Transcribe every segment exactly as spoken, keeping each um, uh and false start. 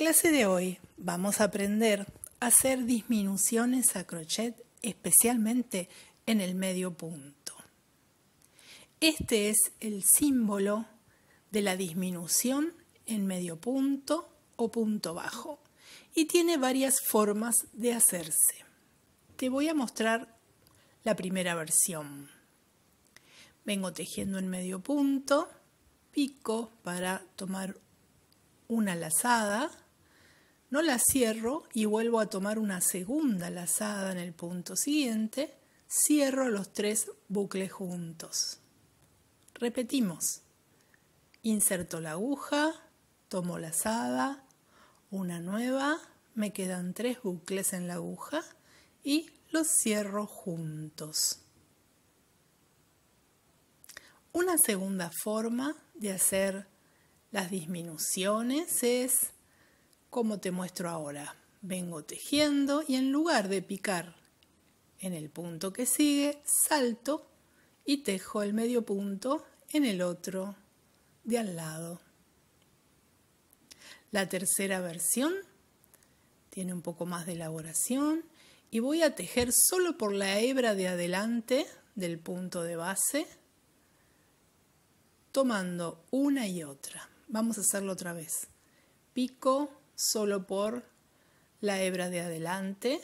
clase de hoy vamos a aprender a hacer disminuciones a crochet, especialmente en el medio punto. Este es el símbolo de la disminución en medio punto o punto bajo y tiene varias formas de hacerse. Te voy a mostrar la primera versión. Vengo tejiendo en medio punto, pico para tomar una lazada, no la cierro y vuelvo a tomar una segunda lazada en el punto siguiente, cierro los tres bucles juntos. Repetimos, inserto la aguja, tomo lazada, una nueva, me quedan tres bucles en la aguja y los cierro juntos. Una segunda forma de hacer las disminuciones es como te muestro ahora. Vengo tejiendo y en lugar de picar en el punto que sigue, salto y tejo el medio punto en el otro de al lado. La tercera versión tiene un poco más de elaboración y voy a tejer solo por la hebra de adelante del punto de base, tomando una y otra. Vamos a hacerlo otra vez. Pico solo por la hebra de adelante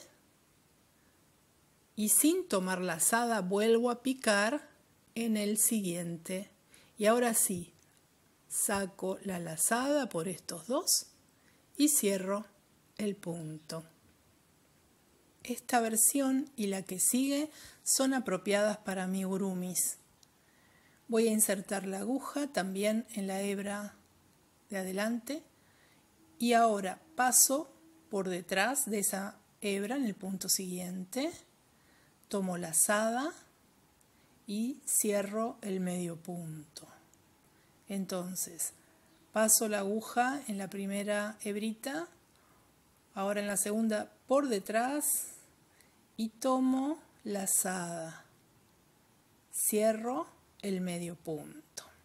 y sin tomar lazada vuelvo a picar en el siguiente. Y ahora sí, saco la lazada por estos dos y cierro el punto. Esta versión y la que sigue son apropiadas para amigurumis. Voy a insertar la aguja también en la hebra de adelante y ahora paso por detrás de esa hebra en el punto siguiente, tomo lazada y cierro el medio punto. Entonces paso la aguja en la primera hebrita, ahora en la segunda por detrás y tomo lazada, cierro el medio punto.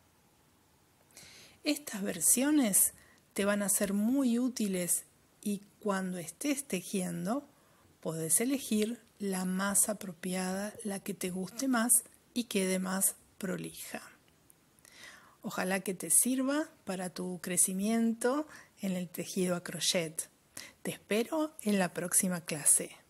Estas versiones te van a ser muy útiles y cuando estés tejiendo podés elegir la más apropiada, la que te guste más y quede más prolija. Ojalá que te sirva para tu crecimiento en el tejido a crochet. Te espero en la próxima clase.